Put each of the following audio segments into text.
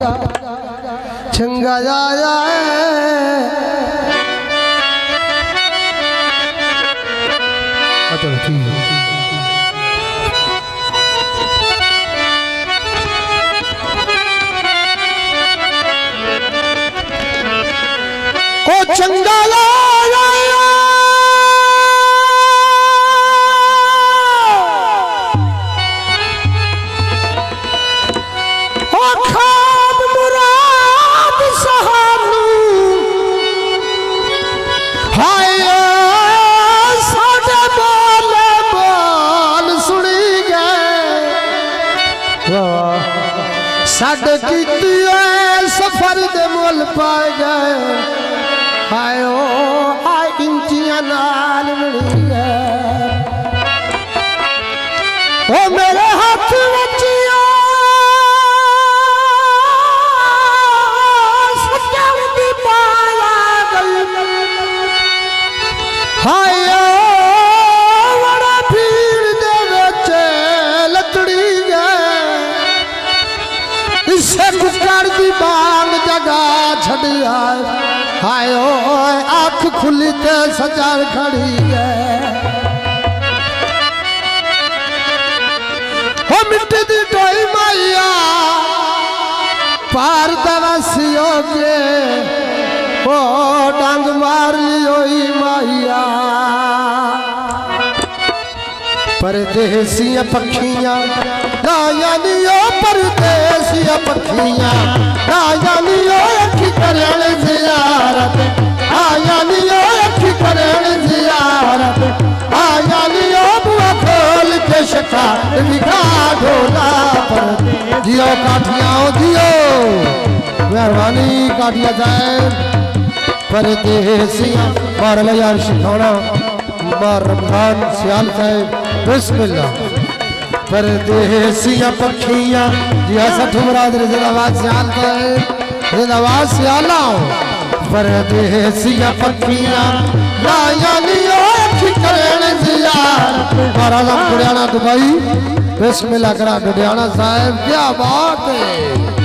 चंगा जाया चलो ठीक है। ओ चंगा साढ़े कीती सफर दे मुल पाए गए हायो आ इंचियां नाल मिली गए ओ मेरे हाथ बचिया सच्चाई दी पाया गई हायो बड़ा भीड़ दे विच लतड़ी गए इसे कुकर दी बांग जगा छड़िया हायो आँख खुली ते सजार खड़ी है हो मिट्टी दी टोई माइया पार दवसियो के ओ डांग मार लियो माइया परदेसिया पखियां रायानियो परदेसिया पखियां रायानियो अखी करण ज़ियारत आयानियो अखी करण ज़ियारत आयानियो बुआ खोल के शका दिखा ढोला पर जियो काठियां जियो मेहरबानी काठिया साहब परदेसिया मार ले यार शिखौना मार रमजान सियाल साहब बिस्मिल्लाह परदेसिया पखियां जी ऐसा ठुमराद जिंदाबाद सियाल साहब जिंदाबाद सियाला परदेसिया पखियां रायानियो अखी करण ज़ियारत महाराजा गुड़ियाना दुबई बिस्मिल्लाह करा गुड़ियाना साहब क्या बात है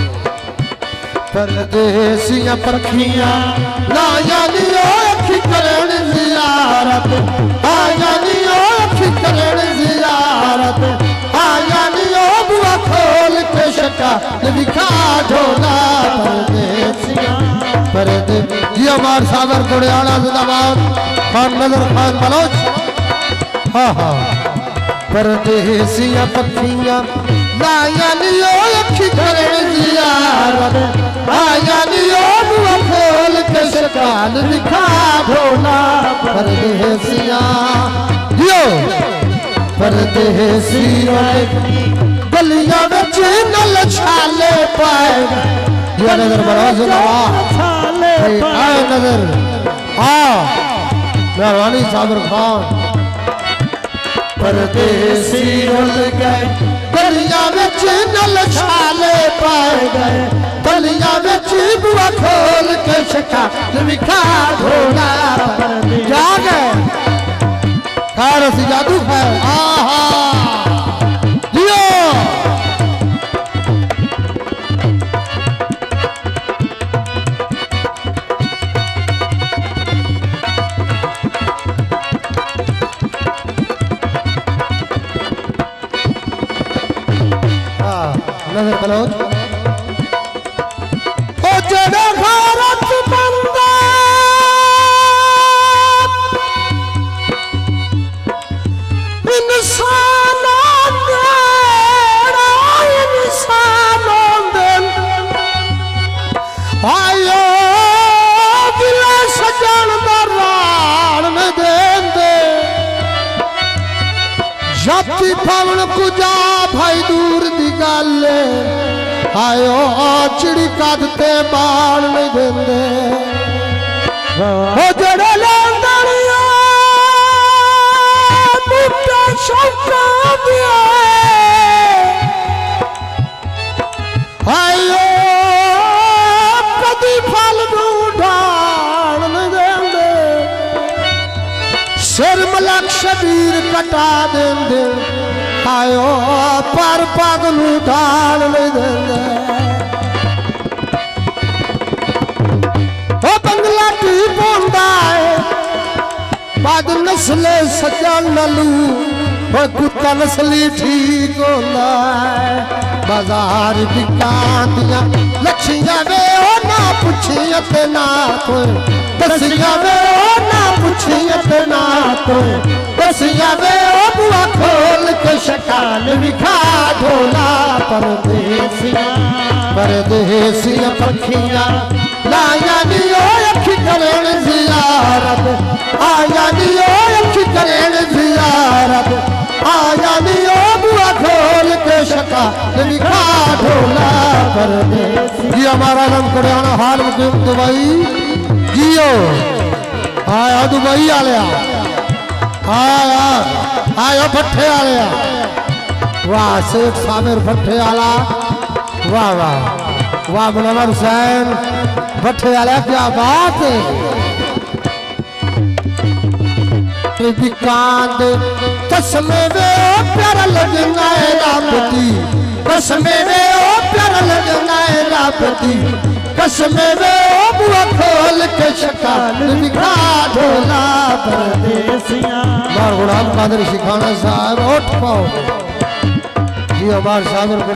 परदेसिया पखियां रायानियो अखी करण ज़ियारत आयानियो अखी करण ज़ियारत आयानियो बुआ खोल के शका दिखा ढोला परदेसिया परदे जियो मार सागर गुड़ियाना जिंदाबाद खान नजर खान बलोच हाँ हाँ परदेसिया पखियां रायानियो अखी करण ज़ियारत आयानियो बुआ खोल के शका दिखा ढोला परदेसिया जियो परदेसिया गलियां विच नल छाले पाए ये नजर बड़ा जिंदाबाद आए नजर मेहरबानी साबर खान परदेसी रुल गए गलियां विच नल छाले पाए गए गलियां विच बुआ खोल के शका दिखा ढोला जा गए खैर सी जादू खैर आहा जियो नजर बलोच ओ जड़े भारत बंदा आयो दिला सजन दरान में देंदे जाति पवन कुजा भाई दूर दी गल आयो चिड़ी कदते बाल नहीं देंदे ओ जड़े लंदनिया मुट्टा शौका दिया आयो कदी फल ढूंढान नहीं देंदे सिर मलक शबीर कटा देंदे आयो पर पग नूं ढाल नहीं देंदे माटी पोंदा है बाद नस्ले सजा नलू और कुत्ता नस्ली ठीक होंदा है बाजार दुकान दिया लक्ष्मियां वे ओ ना पुछिया ते ना कोई दसिया वे ओ ना पुछिया ते ना कोई दसिया वे ओ बुआ खोल के शकाल विखा ढोला परदेसिया पखिया लाया नियो अखी करेण जियारत आया नियो अखी करेण जियारत आया नियो बुआ खोल के शकाल विखा ढोला परदेसिया जी हमारा नाम कुड़ियाना हाल मुकीम दुबई जियो आया दुबई आलिया आया आया भट्ठे आलिया वाह शेख सामिर भट्ठे आला वाह वाह वाह मुनव्वर हुसैन भट्ठे आला क्या बात है कांद कसमे वे ओ प्यारा लगना है रापती कसमे वे ओ प्यारा लगना है रापती कसमे वे ओ बुआ खोल के शकाल दिखा ढोला परदेसिया मार गुलाम कादर शिखाना साहब उठ पाओ जी हमारे सागर